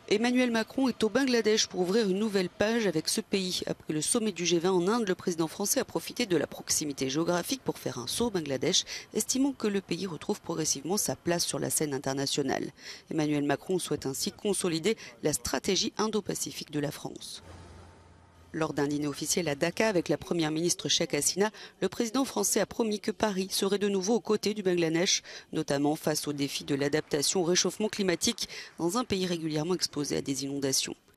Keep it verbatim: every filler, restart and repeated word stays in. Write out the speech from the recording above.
Emmanuel Macron est au Bangladesh pour ouvrir une nouvelle page avec ce pays. Après le sommet du G vingt en Inde, le président français a profité de la proximité géographique pour faire un saut au Bangladesh, estimant que le pays retrouve progressivement sa place sur la scène internationale. Emmanuel Macron souhaite ainsi consolider la stratégie indo-pacifique de la France. Lors d'un dîner officiel à Dhaka avec la première ministre Sheikh Hasina, le président français a promis que Paris serait de nouveau aux côtés du Bangladesh, notamment face au défi de l'adaptation au réchauffement climatique dans un pays régulièrement exposé à des inondations.